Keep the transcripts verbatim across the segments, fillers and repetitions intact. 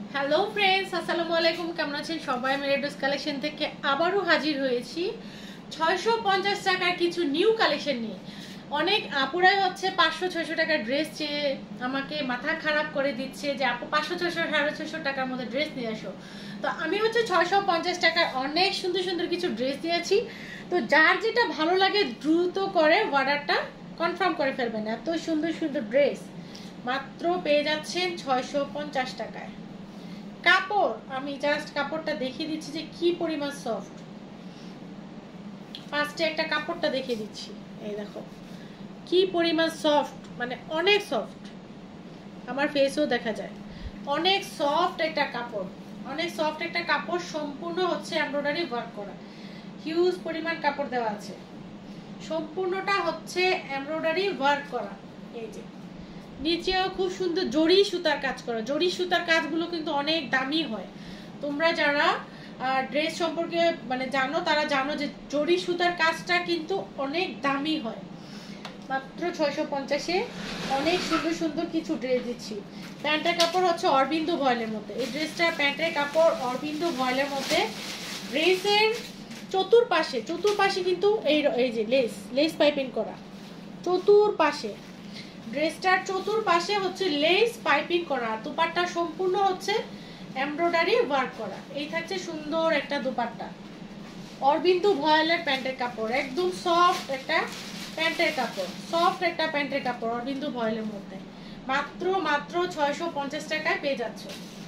Hello friends, আসসালামু আলাইকুম। কেমন আছেন সবাই? মেরিডোস কালেকশন থেকে আবারও হাজির হয়েছি ছয়শো পঞ্চাশ টাকার কিছু নিউ কালেকশন নিয়ে। অনেক আপুরাই হচ্ছে পাঁচশো ছয়শো টাকার ড্রেস চেয়ে আমাকে মাথা খারাপ করে দিচ্ছে যে আপু পাঁচশো ছয়শো সাড়ে ছয়শো টাকার মধ্যে ড্রেস নিয়ে আসো। তো আমি হচ্ছে ছয়শো পঞ্চাশ টাকার অনেক সুন্দর সুন্দর কিছু ড্রেস নিয়েছি। তো যার যেটা ভালো লাগে দ্রুত করে অর্ডারটা কনফার্ম করে ফেলবেন। এত সুন্দর সুন্দর ড্রেস মাত্র পেয়ে যাচ্ছেন ছয়শো পঞ্চাশ টাকায়। কাপড় আমি জাস্ট কাপড়টা দেখিয়ে দিচ্ছি যে কি পরিমাণ সফট। ফার্স্টে একটা কাপড়টা দেখিয়ে দিচ্ছি, এই দেখো কি পরিমাণ সফট, মানে অনেক সফট, আমার ফেসও দেখা যায়। অনেক সফট একটা কাপড়, অনেক সফট একটা কাপড়, সম্পূর্ণ হচ্ছে এমব্রয়ডারি ওয়ার্ক করা। হিউজ পরিমাণ কাপড় দেওয়া আছে, সম্পূর্ণটা হচ্ছে এমব্রয়ডারি ওয়ার্ক করা। এই যে নিচেও খুব সুন্দর জরি সুতার কাজ করা। জরি সুতার কাজগুলো কিন্তু অনেক দামি হয়। তোমরা যারা ড্রেস সম্পর্কে মানে জানো তারা জানো যে জরি সুতার কাজটা কিন্তু অনেক দামি হয়। মাত্র ছয়শো পঞ্চাশে অনেক সুন্দর সুন্দর কিছু ড্রেস দিচ্ছি। প্যান্টের কাপড় হচ্ছে অরবিন্দু ভয়েলের মধ্যে। এই ড্রেসটা প্যান্টের কাপড় অরবিন্দু ভয়েলের মধ্যে। ড্রেসের চতুর্পাশে চতুর্পাশে কিন্তু এই এই যে লেস লেস পাইপিং করা। চতুর্পাশে ড্রেসটার চতুর্পাশে হচ্ছে লেস পাইপিং করা। দুপাট্টা সম্পূর্ণ হচ্ছে এমব্রয়ডারি ওয়ার্ক করা। এই থাকছে সুন্দর একটা দুপাট্টা। অরবিন্দু ভয়েলের প্যান্টের কাপড়, একদম সফট একটা প্যান্টের কাপড়, সফট একটা প্যান্টের কাপড় অরবিন্দু ভয়েলের মধ্যে। মাত্র মাত্র ছয়শো পঞ্চাশ টাকায় পেয়ে যাচ্ছ।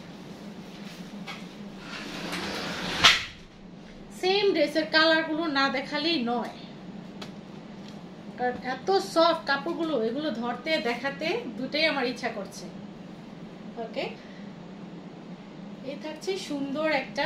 সেম ড্রেসের কালারগুলো না দেখালেই নয়, এত সফট কাপড়গুলো, এগুলো ধরতে দেখাতে দুটাই আমার ইচ্ছা করছে। ওকে, এই থাকছে সুন্দর একটা,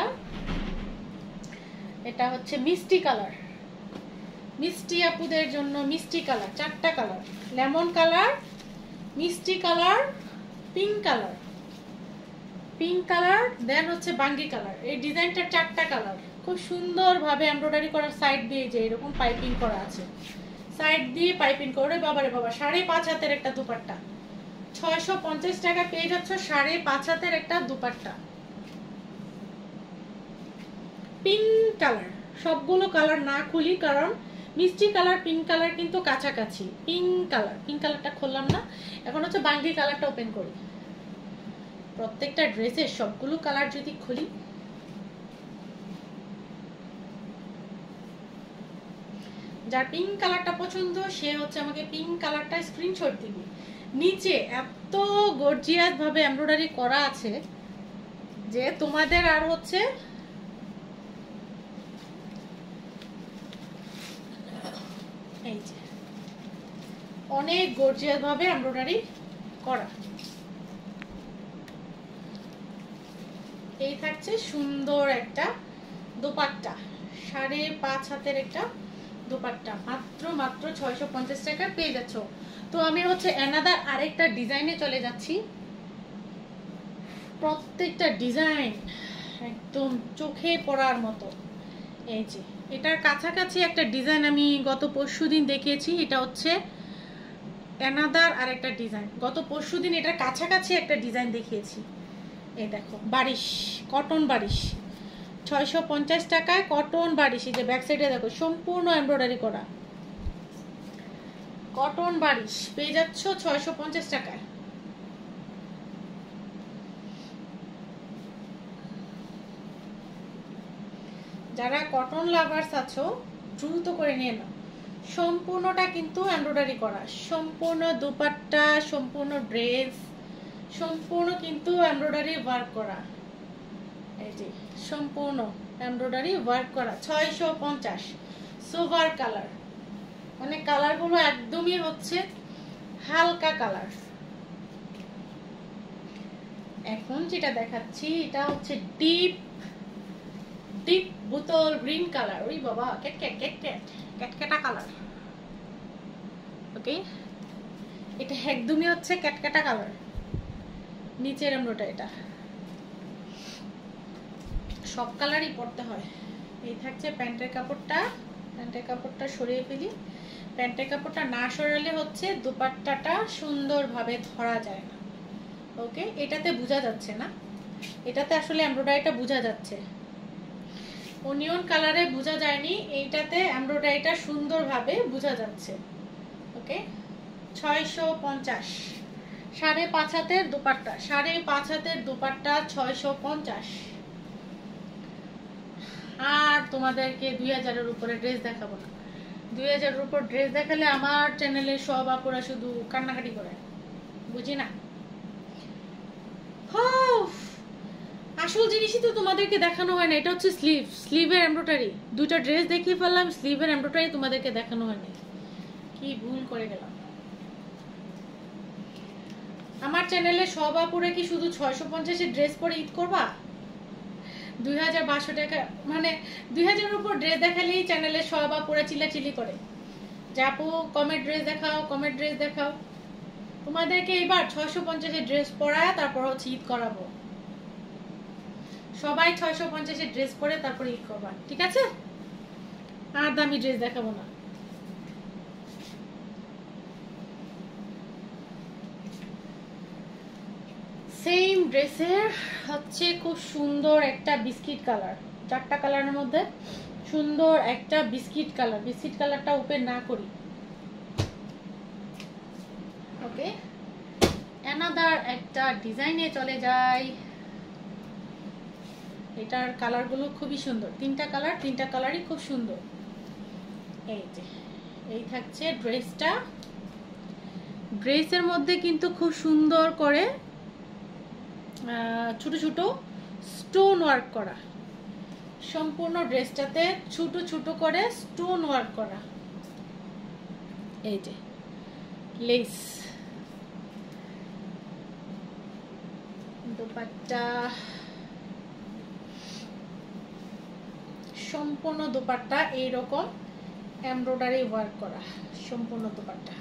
এটা হচ্ছে মিষ্টি কালার, মিষ্টি আপুদের জন্য মিষ্টি কালার। চারটা কালার, লেমন কালার, মিষ্টি colour, pink colour, pink colour, then হচ্ছে বাঙ্গি কালার। এই ডিজাইনটা চারটা কালার, খুব সুন্দর ভাবে এমব্রয়ডারি করার, সাইড দিয়ে যে এরকম পাইপিং করা আছে, সাইড দিয়ে পাইপিং করে। বাবারে বাবা, সাড়ে পাঁচ হাতের একটা দুপাট্টা। ছয়শো পঞ্চাশ টাকা পেয়ে যাচ্ছ সাড়ে পাঁচ হাতের একটা দুপাট্টা। পিঙ্ক কালার, সবগুলো কালার না খুলি কারণ মিষ্টি কালার পিঙ্ক কালার কিন্তু কাছাকাছি। পিঙ্ক কালার, পিঙ্ক কালারটা খুললাম না, এখন হচ্ছে বাঙ্গি কালারটা ওপেন করি। প্রত্যেকটা ড্রেসের সবগুলো কালার যদি খুলি, যার পিঙ্ক কালারটা পছন্দ সে হচ্ছে আমাকে পিঙ্ক কালারটা স্ক্রিনশট দিবে। নিচে এত গর্জিয়াস ভাবে এমব্রয়ডারি করা আছে যে তোমাদের আর হচ্ছে এই যে অনেক গর্জিয়াস ভাবে এমব্রয়ডারি করা। এই থাকছে সুন্দর একটা দোপাট্টা, সাড়ে পাঁচ হাতের একটা দোপাট্টা। মাত্র মাত্র ছয়শো পঞ্চাশ টাকা পেয়ে যাচ্ছ। তো আমি হচ্ছে অ্যানাদার আরেকটা ডিজাইনে চলে যাচ্ছি। প্রত্যেকটা ডিজাইন একদম চোখে পড়ার মতো। এই যে এটার কাছাকাছি একটা ডিজাইন আমি গত পরশু দিন দেখিয়েছি, এটা হচ্ছে অ্যানাদার আরেকটা ডিজাইন। গত পরশু দিন এটার কাছাকাছি একটা ডিজাইন দেখিয়েছি। এই দেখো বারিশ, কটন বারিশ, ছয়শো পঞ্চাশ টাকায় কটন বারিশ। এই যে ব্যাক সাইডে দেখো সম্পূর্ণ এমব্রয়ডারি করা কটন বারিশ পেয়ে যাচ্ছ ছয়শো পঞ্চাশ টাকায়। যারা কটন লাভার্স আছো দ্রুত করে নিয়ে নাও। সম্পূর্ণটা কিন্তু এমব্রয়ডারি করা, সম্পূর্ণ দুপাট্টা, সম্পূর্ণ ড্রেস, সম্পূর্ণ কিন্তু এমব্রয়ডারি ওয়ার্ক করা। এই যে সম্পূর্ণ এমব্রয়ডারি ওয়ার্ক করা। ছয়শো পঞ্চাশ। সোভার কালার, মানে কালারগুলো একদমই হচ্ছে হালকা কালার। এখন যেটা দেখাচ্ছি এটা হচ্ছে ডিপ ডিপ বোতল গ্রিন কালার। ওই বাবা, ক্যাট ক্যাট ক্যাট ক্যাট ক্যাটক্যাটা কালার। ওকে, এটা একদমই হচ্ছে ক্যাটক্যাটা কালার। নিচের এমব্রয়ডারি, এটা সব কালারই পরতে হয়। এই থাকছে প্যান্টের কাপড়টা, প্যান্টের কাপড়টা সরিয়ে ফেলি। প্যান্টের কাপড়টা না সরালে হচ্ছে দুপাট্টাটা সুন্দরভাবে ধরা যায় না। ওকে, এটাতে বোঝা যাচ্ছে না, এটাতে আসলে এমব্রয়ডারিটা বোঝা যাচ্ছে, অনিয়ন কালারে বোঝা যায়নি, এইটাতে এমব্রয়ডারিটা সুন্দরভাবে বোঝা যাচ্ছে। ওকে, ছয়শো পঞ্চাশ, সাড়ে পাঁচ হাতের দুপাট্টা, সাড়ে পাঁচ হাতের দুপাট্টা ছয়শো পঞ্চাশ। আর তোমাদেরকে দুই হাজারের উপরে ড্রেস দেখাবো না, দুই হাজারের উপর ড্রেস দেখালে আমার চ্যানেলে সব আপুরা শুধু কান্নাকাটি করে, বুঝি না। আসল জিনিসই তো তোমাদেরকে দেখানো হয় না, এটা হচ্ছে স্লিভ, স্লিভের এমব্রয়ডারি। দুইটা ড্রেস দেখিয়ে ফেললাম, স্লিভের এমব্রয়ডারি তোমাদেরকে দেখানো হয়নি, কি ভুল করে গেলাম। আমার চ্যানেলে সব আপুরা কি শুধু ছয়শো পঞ্চাশের ড্রেস পরে ঈদ করবা? দুই হাজার পাঁচশো টাকা মানে দুই হাজারের উপর ড্রেস দেখালেই চ্যানেলে সব আপুরা চিল্লাচিল্লি করে যে আপু কমের ড্রেস দেখাও, কমের ড্রেস দেখাও। তোমাদেরকে এবার ছয়শো পঞ্চাশের ড্রেস পরায় তারপর হচ্ছে ঈদ করাবো। সবাই ছয়শো পঞ্চাশের ড্রেস পরে তারপর ঈদ করবা, ঠিক আছে? আর দামি ড্রেস দেখাবো না। সেম ড্রেসের হচ্ছে খুব সুন্দর একটা বিস্কিট কালার, চারটা কালারের মধ্যে সুন্দর একটা বিস্কিট কালার। বিস্কিট কালারটা ওপেন না করি। ওকে, অ্যানাদার একটা ডিজাইনে চলে যাই। এটার কালারগুলো খুবই সুন্দর, তিনটা কালার, তিনটা কালারই খুব সুন্দর। এই যে এই থাকছে ড্রেসটা। ড্রেসের মধ্যে কিন্তু খুব সুন্দর করে ছোট ছোট স্টোন ওয়ার্ক করা, সম্পূর্ণ ড্রেসটাতে ছোট ছোট করে স্টোন ওয়ার্ক করা। এই যে লেস, দোপাট্টা, সম্পূর্ণ দোপাট্টা এইরকম এমব্রয়ডারি ওয়ার্ক করা, সম্পূর্ণ দোপাট্টা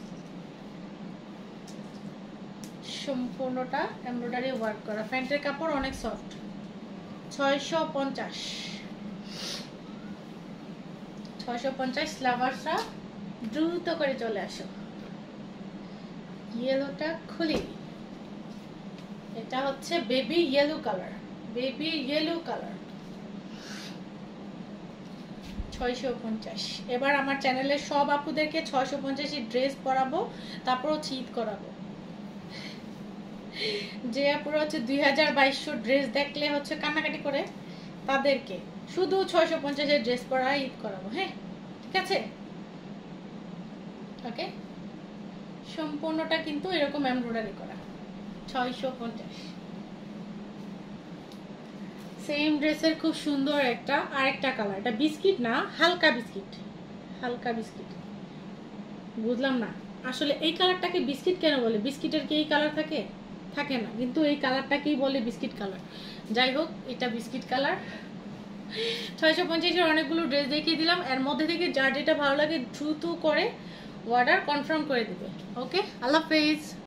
সম্পূর্ণটা এমব্রয়ডারি ওয়ার্ক করা। প্যান্টের কাপড় অনেক সফট। ছয়শো পঞ্চাশ, ছয়শো পঞ্চাশ। লাভার্সরা দ্রুত করে চলে আসো। ইয়েলোটা খুলি, এটা হচ্ছে baby yellow colour, baby yellow colour, ছয়শো পঞ্চাশ। এবার আমার চ্যানেলের সব আপুদেরকে ছয়শো পঞ্চাশের ড্রেস পরাবো, তারপর হচ্ছে ঈদ করাবো। যে আপুরা হচ্ছে দুই হাজার বাইশশো ড্রেস দেখলে হচ্ছে কান্নাকাটি করে, তাদেরকে শুধু ছয়শো পঞ্চাশের ড্রেস পরায় ঈদ করাবো। হ্যাঁ, ঠিক আছে? ওকে, সম্পূর্ণটা কিন্তু এরকম এমব্রয়ডারি করা, ছয়শো পঞ্চাশ। সেম ড্রেসের খুব সুন্দর একটা আরেকটা কালার, এটা বিস্কিট না, হালকা বিস্কিট, হালকা বিস্কিট। বুঝলাম না আসলে এই কালারটাকে বিস্কিট কেন বলে, বিস্কিটের কি এই কালার থাকে? থাকে না, কিন্তু এই কালারটাকেই বলে বিস্কিট কালার। যাই হোক, এটা বিস্কিট কালার। ছয়শো পঞ্চাশের অনেকগুলো ড্রেস দেখিয়ে দিলাম, এর মধ্যে থেকে যার যেটা ভালো লাগে দ্রুত করে অর্ডার কনফার্ম করে দিবে। ওকে, আল্লাহ হাফেজ।